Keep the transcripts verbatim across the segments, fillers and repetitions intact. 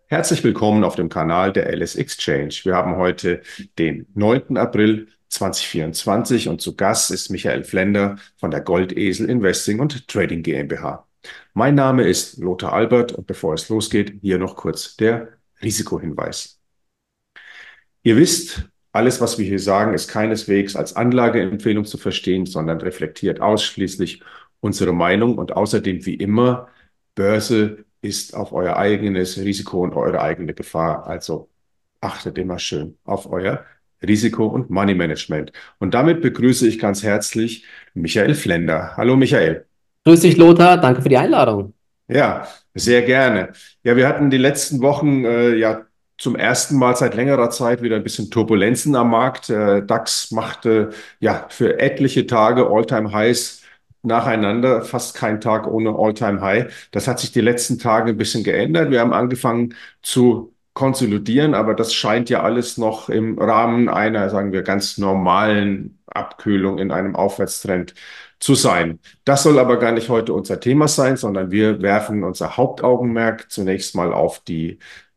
Herzlich willkommen auf dem Kanal der Alice Exchange. Wir haben heute den neunten April zweitausendvierundzwanzig und zu Gast ist Michael Flender von der Goldesel Investing und Trading GmbH. Mein Name ist Lothar Albert und bevor es losgeht, hier noch kurz der Risikohinweis. Ihr wisst, alles, was wir hier sagen, ist keineswegs als Anlageempfehlung zu verstehen, sondern reflektiert ausschließlich unsere Meinung und außerdem wie immer, Börse ist auf euer eigenes Risiko und eure eigene Gefahr. Also achtet immer schön auf euer Risiko- und Money Management. Und damit begrüße ich ganz herzlich Michael Flender. Hallo Michael. Grüß dich, Lothar. Danke für die Einladung. Ja, sehr gerne. Ja, wir hatten die letzten Wochen äh, ja zum ersten Mal seit längerer Zeit wieder ein bisschen Turbulenzen am Markt. Äh, DAX machte ja für etliche Tage All-Time-Highs nacheinander, fast kein Tag ohne All-Time-High. Das hat sich die letzten Tage ein bisschen geändert. Wir haben angefangen zu konsolidieren, aber das scheint ja alles noch im Rahmen einer, sagen wir, ganz normalen Abkühlung in einem Aufwärtstrend zu sein. Das soll aber gar nicht heute unser Thema sein, sondern wir werfen unser Hauptaugenmerk zunächst mal auf die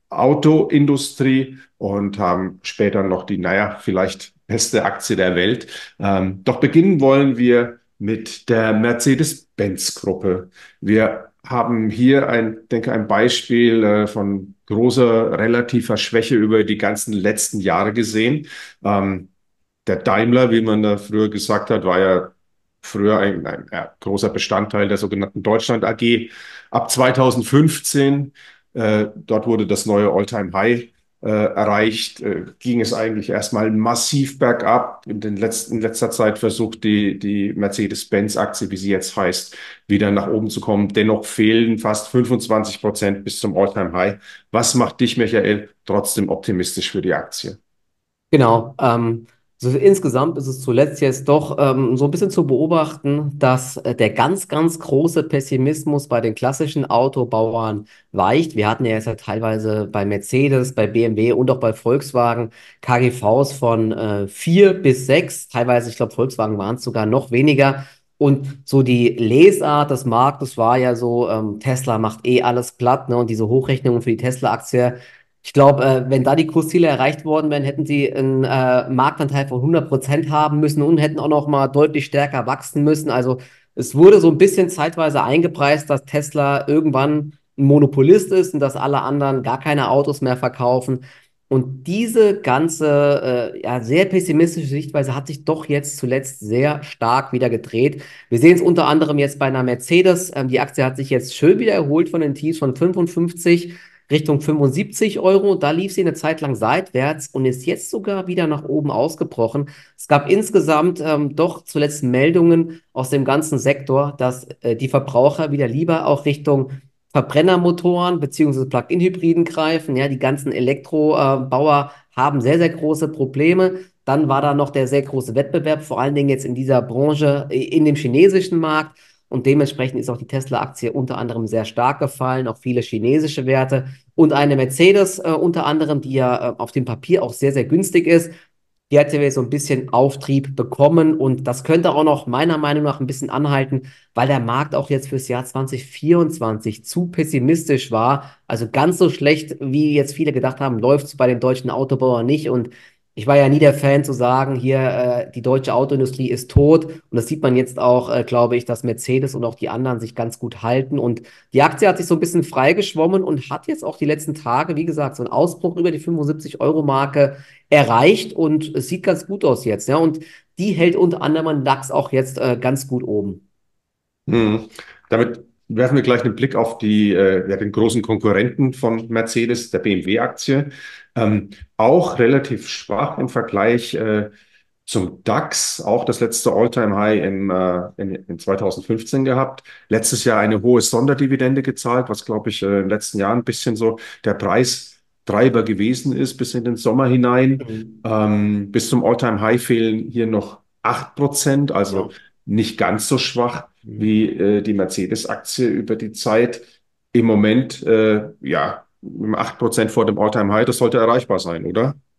Autoindustrie und haben später noch die, naja, vielleicht beste Aktie der Welt. Ähm, doch beginnen wollen wir mit der Mercedes-Benz-Gruppe. Wir haben hier ein, denke, ein Beispiel äh, von großer relativer Schwäche über die ganzen letzten Jahre gesehen. Ähm, der Daimler, wie man da früher gesagt hat, war ja früher ein, ein ja, großer Bestandteil der sogenannten Deutschland A G. Ab zweitausendfünfzehn, äh, dort wurde das neue All-Time-High äh, erreicht, äh, ging es eigentlich erstmal massiv bergab. In, den letzten, in letzter Zeit versucht die, die Mercedes-Benz-Aktie, wie sie jetzt heißt, wieder nach oben zu kommen. Dennoch fehlen fast fünfundzwanzig Prozent bis zum All-Time-High. Was macht dich, Michael, trotzdem optimistisch für die Aktie? Genau. Ähm, so insgesamt ist es zuletzt jetzt doch ähm, so ein bisschen zu beobachten, dass äh, der ganz, ganz große Pessimismus bei den klassischen Autobauern weicht. Wir hatten ja jetzt ja teilweise bei Mercedes, bei B M W und auch bei Volkswagen K G Vs von äh, vier bis sechs. Teilweise, ich glaube, Volkswagen waren es sogar noch weniger. Und so die Lesart des Marktes war ja so, ähm, Tesla macht eh alles platt, ne? Und diese Hochrechnungen für die Tesla-Aktie. Ich glaube, äh, wenn da die Kursziele erreicht worden wären, hätten sie einen äh, Marktanteil von hundert Prozent haben müssen und hätten auch noch mal deutlich stärker wachsen müssen. Also es wurde so ein bisschen zeitweise eingepreist, dass Tesla irgendwann ein Monopolist ist und dass alle anderen gar keine Autos mehr verkaufen. Und diese ganze, äh, ja, sehr pessimistische Sichtweise hat sich doch jetzt zuletzt sehr stark wieder gedreht. Wir sehen es unter anderem jetzt bei einer Mercedes. Ähm, die Aktie hat sich jetzt schön wieder erholt von den Tiefs von fünfundfünfzig Richtung fünfundsiebzig Euro. Da lief sie eine Zeit lang seitwärts und ist jetzt sogar wieder nach oben ausgebrochen. Es gab insgesamt ähm, doch zuletzt Meldungen aus dem ganzen Sektor, dass äh, die Verbraucher wieder lieber auch Richtung Verbrennermotoren beziehungsweise Plug-in-Hybriden greifen. Ja, die ganzen Elektrobauer äh, haben sehr, sehr große Probleme. Dann war da noch der sehr große Wettbewerb, vor allen Dingen jetzt in dieser Branche, äh, in dem chinesischen Markt. Und dementsprechend ist auch die Tesla-Aktie unter anderem sehr stark gefallen, auch viele chinesische Werte. Und eine Mercedes äh, unter anderem, die ja äh, auf dem Papier auch sehr, sehr günstig ist, die hat ja so ein bisschen Auftrieb bekommen. Und das könnte auch noch meiner Meinung nach ein bisschen anhalten, weil der Markt auch jetzt fürs Jahr zwanzig vierundzwanzig zu pessimistisch war. Also ganz so schlecht, wie jetzt viele gedacht haben, läuft es bei den deutschen Autobauern nicht. Und ich war ja nie der Fan zu sagen, hier, äh, die deutsche Autoindustrie ist tot. Und das sieht man jetzt auch, äh, glaube ich, dass Mercedes und auch die anderen sich ganz gut halten. Und die Aktie hat sich so ein bisschen freigeschwommen und hat jetzt auch die letzten Tage, wie gesagt, so einen Ausbruch über die fünfundsiebzig-Euro-Marke erreicht und es sieht ganz gut aus jetzt. Ja? Und die hält unter anderem den DAX auch jetzt äh, ganz gut oben. Hm. Damit werfen wir gleich einen Blick auf die, äh, ja, den großen Konkurrenten von Mercedes, der B M W-Aktie. Ähm, auch relativ schwach im Vergleich äh, zum DAX, auch das letzte All-Time-High im, äh, in, in zweitausendfünfzehn gehabt. Letztes Jahr eine hohe Sonderdividende gezahlt, was, glaube ich, äh, im letzten Jahr ein bisschen so der Preistreiber gewesen ist bis in den Sommer hinein. Mhm. Ähm, bis zum All-Time-High fehlen hier noch acht Prozent, also Ja. nicht ganz so schwach Mhm. wie äh, die Mercedes-Aktie über die Zeit. Im Moment, äh, ja, acht Prozent vor dem All-Time-High, das sollte erreichbar sein, oder?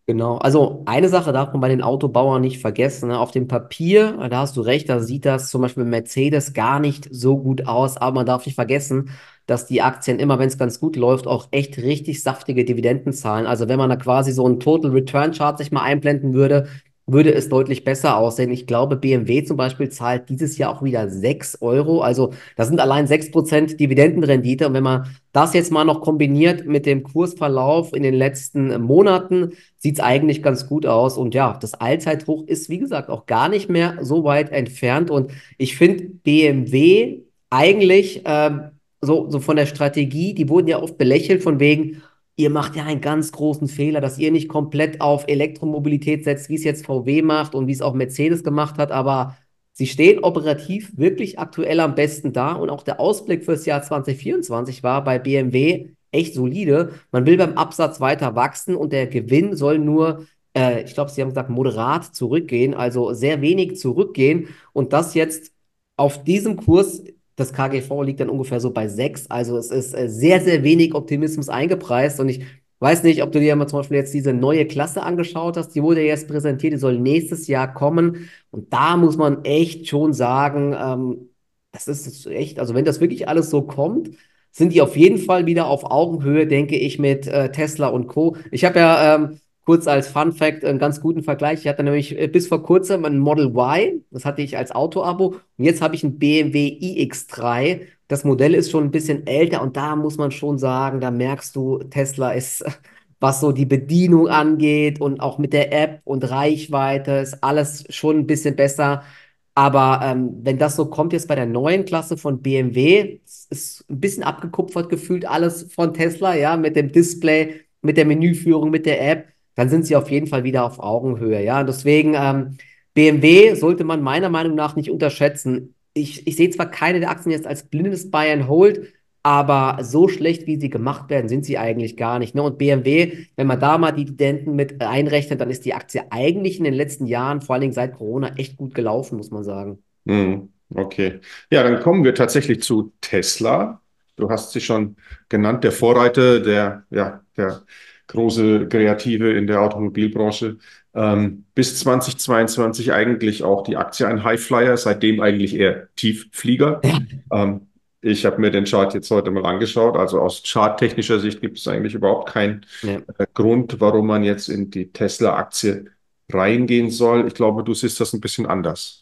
Genau, also eine Sache darf man bei den Autobauern nicht vergessen. Ne? Auf dem Papier, äh, da hast du recht, da sieht das zum Beispiel Mercedes gar nicht so gut aus, aber man darf nicht vergessen, dass die Aktien immer, wenn es ganz gut läuft, auch echt richtig saftige Dividenden zahlen. Also wenn man da quasi so einen Total Return Chart sich mal einblenden würde, würde es deutlich besser aussehen. Ich glaube, B M W zum Beispiel zahlt dieses Jahr auch wieder sechs Euro. Also das sind allein sechs Prozent Dividendenrendite. Und wenn man das jetzt mal noch kombiniert mit dem Kursverlauf in den letzten Monaten, sieht es eigentlich ganz gut aus. Und ja, das Allzeithoch ist, wie gesagt, auch gar nicht mehr so weit entfernt. Und ich finde B M W eigentlich ähm, so, so von der Strategie, die wurden ja oft belächelt von wegen, ihr macht ja einen ganz großen Fehler, dass ihr nicht komplett auf Elektromobilität setzt, wie es jetzt V W macht und wie es auch Mercedes gemacht hat. Aber sie stehen operativ wirklich aktuell am besten da. Und auch der Ausblick fürs Jahr zwanzig vierundzwanzig war bei B M W echt solide. Man will beim Absatz weiter wachsen und der Gewinn soll nur, äh, ich glaube, Sie haben gesagt, moderat zurückgehen, also sehr wenig zurückgehen. Und das jetzt auf diesem Kurs, das K G V liegt dann ungefähr so bei sechs. Also es ist äh, sehr, sehr wenig Optimismus eingepreist. Und ich weiß nicht, ob du dir mal zum Beispiel jetzt diese neue Klasse angeschaut hast. Die wurde ja jetzt präsentiert, die soll nächstes Jahr kommen. Und da muss man echt schon sagen, ähm, das ist echt, also wenn das wirklich alles so kommt, sind die auf jeden Fall wieder auf Augenhöhe, denke ich, mit äh, Tesla und Co. Ich habe ja ähm, kurz als Fun Fact einen ganz guten Vergleich. Ich hatte nämlich äh, bis vor kurzem ein Model Y, das hatte ich als Auto-Abo, und jetzt habe ich ein B M W i X drei. Das Modell ist schon ein bisschen älter und da muss man schon sagen, da merkst du, Tesla ist, was so die Bedienung angeht und auch mit der App und Reichweite, ist alles schon ein bisschen besser. Aber ähm, wenn das so kommt jetzt bei der neuen Klasse von B M W, es ist ein bisschen abgekupfert gefühlt alles von Tesla, ja, mit dem Display, mit der Menüführung, mit der App, dann sind sie auf jeden Fall wieder auf Augenhöhe, ja. Und deswegen, ähm, B M W sollte man meiner Meinung nach nicht unterschätzen. Ich, ich sehe zwar keine der Aktien jetzt als blindes Buy and Hold, aber so schlecht, wie sie gemacht werden, sind sie eigentlich gar nicht. Ne? Und B M W, wenn man da mal die Dividenden mit einrechnet, dann ist die Aktie eigentlich in den letzten Jahren, vor allen Dingen seit Corona, echt gut gelaufen, muss man sagen. Hm, okay. Ja, dann kommen wir tatsächlich zu Tesla. Du hast sie schon genannt, der Vorreiter, der, ja, der große Kreative in der Automobilbranche. Ähm, bis zweitausendzweiundzwanzig eigentlich auch die Aktie ein Highflyer, seitdem eigentlich eher Tiefflieger. Ähm, ich habe mir den Chart jetzt heute mal angeschaut. Also aus charttechnischer Sicht gibt es eigentlich überhaupt keinen Ja. äh, Grund, warum man jetzt in die Tesla-Aktie reingehen soll. Ich glaube, du siehst das ein bisschen anders.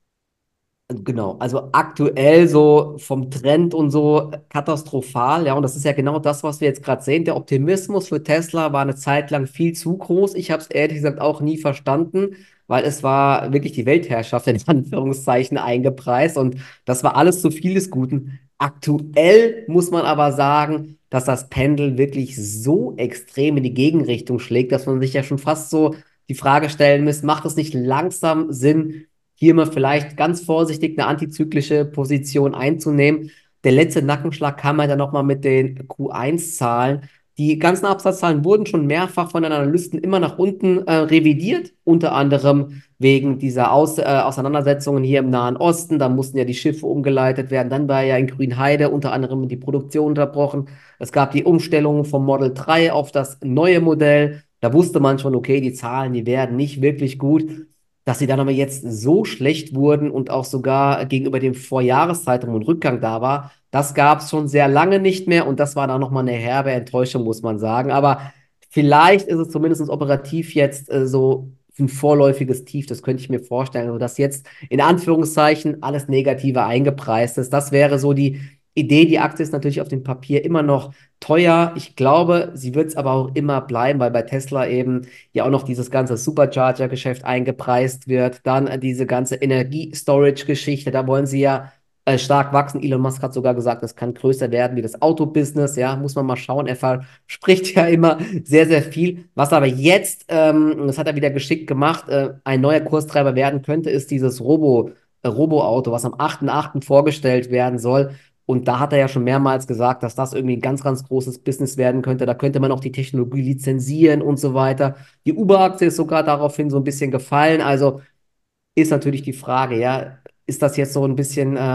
Genau, also aktuell so vom Trend und so katastrophal, ja, und das ist ja genau das, was wir jetzt gerade sehen. Der Optimismus für Tesla war eine Zeit lang viel zu groß. Ich habe es ehrlich gesagt auch nie verstanden, weil es war wirklich die Weltherrschaft in Anführungszeichen eingepreist und das war alles zu viel des Guten. Aktuell muss man aber sagen, dass das Pendel wirklich so extrem in die Gegenrichtung schlägt, dass man sich ja schon fast so die Frage stellen muss, macht es nicht langsam Sinn, hier mal vielleicht ganz vorsichtig eine antizyklische Position einzunehmen. Der letzte Nackenschlag kam ja dann nochmal mit den Q eins Zahlen. Die ganzen Absatzzahlen wurden schon mehrfach von den Analysten immer nach unten äh, revidiert, unter anderem wegen dieser Aus, äh, Auseinandersetzungen hier im Nahen Osten. Da mussten ja die Schiffe umgeleitet werden. Dann war ja in Grünheide unter anderem die Produktion unterbrochen. Es gab die Umstellung vom Model drei auf das neue Modell. Da wusste man schon, okay, die Zahlen, die werden nicht wirklich gut. Dass sie dann aber jetzt so schlecht wurden und auch sogar gegenüber dem Vorjahreszeitraum ein Rückgang da war, das gab es schon sehr lange nicht mehr und das war dann nochmal eine herbe Enttäuschung, muss man sagen. Aber vielleicht ist es zumindest operativ jetzt äh, so ein vorläufiges Tief, das könnte ich mir vorstellen, also dass jetzt in Anführungszeichen alles Negative eingepreist ist. Das wäre so die Idee. Die Aktie ist natürlich auf dem Papier immer noch teuer. Ich glaube, sie wird es aber auch immer bleiben, weil bei Tesla eben ja auch noch dieses ganze Supercharger-Geschäft eingepreist wird. Dann äh, diese ganze Energie-Storage-Geschichte, da wollen sie ja äh, stark wachsen. Elon Musk hat sogar gesagt, es kann größer werden wie das Autobusiness. Ja, muss man mal schauen. Er verspricht ja immer sehr, sehr viel. Was aber jetzt, ähm, das hat er wieder geschickt gemacht, äh, ein neuer Kurstreiber werden könnte, ist dieses Robo, äh, Robo-Auto, was am achten achten vorgestellt werden soll. Und da hat er ja schon mehrmals gesagt, dass das irgendwie ein ganz, ganz großes Business werden könnte. Da könnte man auch die Technologie lizenzieren und so weiter. Die Uber-Aktie ist sogar daraufhin so ein bisschen gefallen. Also ist natürlich die Frage, ja, ist das jetzt so ein bisschen ähm,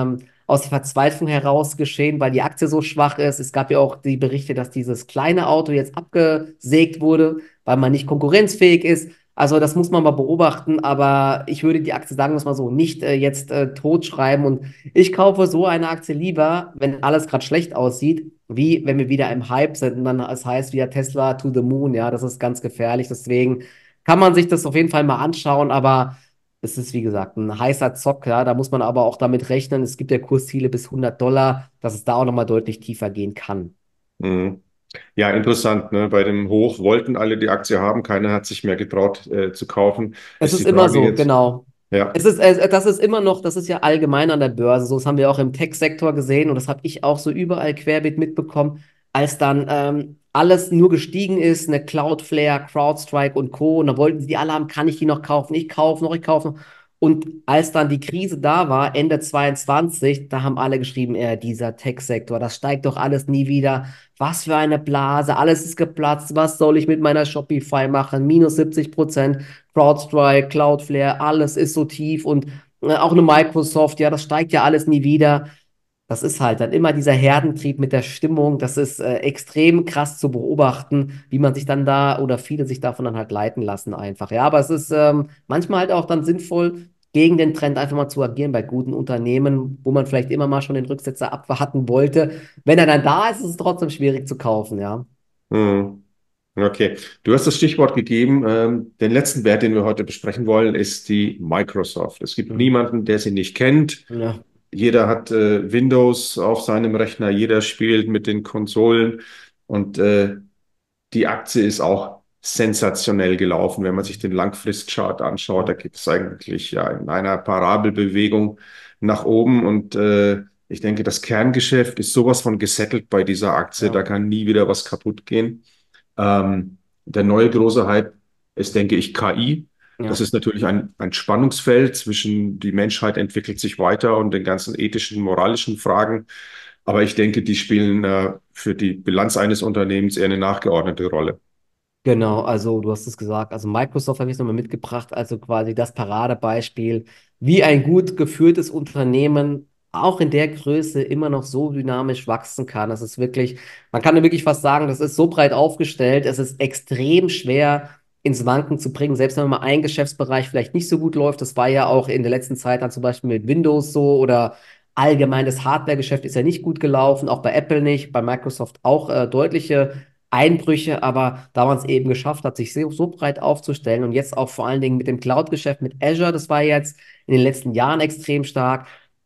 aus der Verzweiflung heraus geschehen, weil die Aktie so schwach ist. Es gab ja auch die Berichte, dass dieses kleine Auto jetzt abgesägt wurde, weil man nicht konkurrenzfähig ist. Also das muss man mal beobachten, aber ich würde die Aktie, sagen wir es mal so, nicht äh, jetzt äh, totschreiben. Und ich kaufe so eine Aktie lieber, wenn alles gerade schlecht aussieht, wie wenn wir wieder im Hype sind und dann es heißt wieder Tesla to the moon. Ja, das ist ganz gefährlich. Deswegen kann man sich das auf jeden Fall mal anschauen, aber es ist, wie gesagt, ein heißer Zock. Ja, da muss man aber auch damit rechnen. Es gibt ja Kursziele bis hundert Dollar, dass es da auch nochmal deutlich tiefer gehen kann. Mhm. Ja, interessant. Ne? Bei dem Hoch wollten alle die Aktie haben, keiner hat sich mehr getraut äh, zu kaufen. Es Ist ist die immer Frage so, jetzt, genau. ja. Es ist, äh, das ist immer noch, das ist ja allgemein an der Börse so. Das haben wir auch im Tech-Sektor gesehen und das habe ich auch so überall querbeet mitbekommen, als dann ähm, alles nur gestiegen ist, eine Cloudflare, CrowdStrike und Co. Und da wollten sie die alle haben, kann ich die noch kaufen? Ich kaufe noch, ich kaufe noch. Und als dann die Krise da war, Ende zweiundzwanzig, da haben alle geschrieben, äh, dieser Tech-Sektor, das steigt doch alles nie wieder. Was für eine Blase, alles ist geplatzt. Was soll ich mit meiner Shopify machen? Minus siebzig Prozent. CrowdStrike, Cloudflare, alles ist so tief und äh, auch eine Microsoft, ja, das steigt ja alles nie wieder. Das ist halt dann immer dieser Herdentrieb mit der Stimmung. Das ist äh, extrem krass zu beobachten, wie man sich dann da oder viele sich davon dann halt leiten lassen einfach. Ja, aber es ist ähm, manchmal halt auch dann sinnvoll, gegen den Trend einfach mal zu agieren bei guten Unternehmen, wo man vielleicht immer mal schon den Rücksetzer abwarten wollte. Wenn er dann da ist, ist es trotzdem schwierig zu kaufen, ja. Mhm. Okay, du hast das Stichwort gegeben. Ähm, den letzten Wert, den wir heute besprechen wollen, ist die Microsoft. Es gibt Mhm. niemanden, der sie nicht kennt. Ja, Jeder hat äh, Windows auf seinem Rechner, jeder spielt mit den Konsolen und äh, die Aktie ist auch sensationell gelaufen, wenn man sich den Langfristchart anschaut. Da ja, geht es eigentlich ja in einer Parabelbewegung nach oben und äh, ich denke, das Kerngeschäft ist sowas von gesettelt bei dieser Aktie. ja, Da kann nie wieder was kaputt gehen. Ähm, der neue große Hype ist, denke ich, K I. Das ja. ist natürlich ein, ein Spannungsfeld zwischen die Menschheit entwickelt sich weiter und den ganzen ethischen, moralischen Fragen. Aber ich denke, die spielen äh, für die Bilanz eines Unternehmens eher eine nachgeordnete Rolle. Genau, also du hast es gesagt, also Microsoft habe ich nochmal mitgebracht, also quasi das Paradebeispiel, wie ein gut geführtes Unternehmen auch in der Größe immer noch so dynamisch wachsen kann. Das ist wirklich, man kann ja wirklich fast sagen, das ist so breit aufgestellt, es ist extrem schwer ins Wanken zu bringen, selbst wenn mal ein Geschäftsbereich vielleicht nicht so gut läuft. Das war ja auch in der letzten Zeit dann zum Beispiel mit Windows so oder allgemein das Hardware-Geschäft ist ja nicht gut gelaufen, auch bei Apple nicht, bei Microsoft auch äh, deutliche Einbrüche, aber da man es eben geschafft hat, sich so, so breit aufzustellen und jetzt auch vor allen Dingen mit dem Cloud-Geschäft, mit Azure, das war jetzt in den letzten Jahren extrem stark.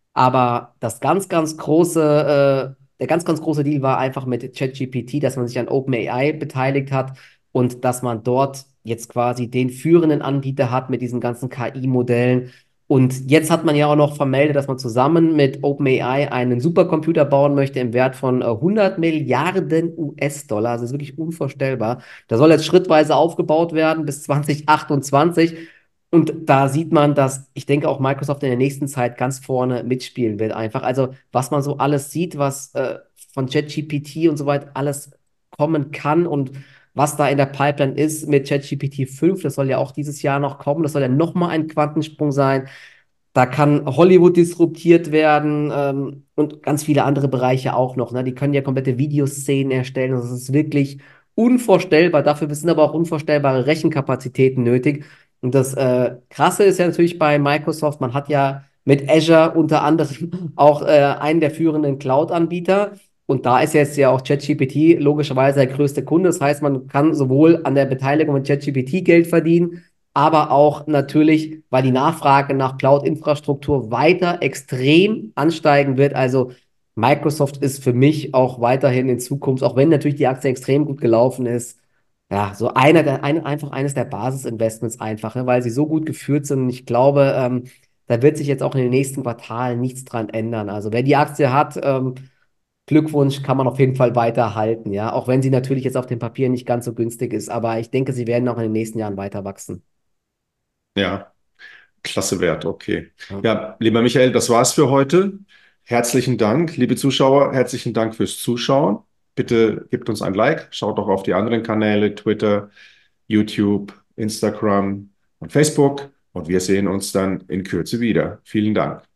Aber das ganz, ganz große, äh, der ganz, ganz große Deal war einfach mit ChatGPT, dass man sich an OpenAI beteiligt hat und dass man dort jetzt quasi den führenden Anbieter hat mit diesen ganzen K I-Modellen. Und jetzt hat man ja auch noch vermeldet, dass man zusammen mit OpenAI einen Supercomputer bauen möchte im Wert von äh, hundert Milliarden U S-Dollar. Also das ist wirklich unvorstellbar. Der soll jetzt schrittweise aufgebaut werden bis zwanzig achtundzwanzig. Und da sieht man, dass ich denke auch Microsoft in der nächsten Zeit ganz vorne mitspielen wird einfach. Also was man so alles sieht, was äh, von ChatGPT und so weiter alles kommen kann und was da in der Pipeline ist mit ChatGPT fünf, das soll ja auch dieses Jahr noch kommen. Das soll ja nochmal ein Quantensprung sein. Da kann Hollywood disruptiert werden ähm, und ganz viele andere Bereiche auch noch. Ne? Die können ja komplette Videoszenen erstellen. Das ist wirklich unvorstellbar. Dafür sind aber auch unvorstellbare Rechenkapazitäten nötig. Und das äh, Krasse ist ja natürlich bei Microsoft, man hat ja mit Azure unter anderem auch äh, einen der führenden Cloud-Anbieter. Und da ist jetzt ja auch ChatGPT logischerweise der größte Kunde. Das heißt, man kann sowohl an der Beteiligung mit ChatGPT Geld verdienen, aber auch natürlich, weil die Nachfrage nach Cloud-Infrastruktur weiter extrem ansteigen wird. Also Microsoft ist für mich auch weiterhin in Zukunft, auch wenn natürlich die Aktie extrem gut gelaufen ist, ja, so einer der, ein, einfach eines der Basisinvestments einfach, ne, weil sie so gut geführt sind. Und ich glaube, ähm, da wird sich jetzt auch in den nächsten Quartalen nichts dran ändern. Also wer die Aktie hat, ähm, Glückwunsch, kann man auf jeden Fall weiterhalten, ja. Auch wenn sie natürlich jetzt auf dem Papier nicht ganz so günstig ist. Aber ich denke, sie werden auch in den nächsten Jahren weiter wachsen. Ja, klasse Wert, okay. Ja. Ja, lieber Michael, das war's für heute. Herzlichen Dank, liebe Zuschauer, herzlichen Dank fürs Zuschauen. Bitte gebt uns ein Like, schaut doch auf die anderen Kanäle, Twitter, YouTube, Instagram und Facebook und wir sehen uns dann in Kürze wieder. Vielen Dank.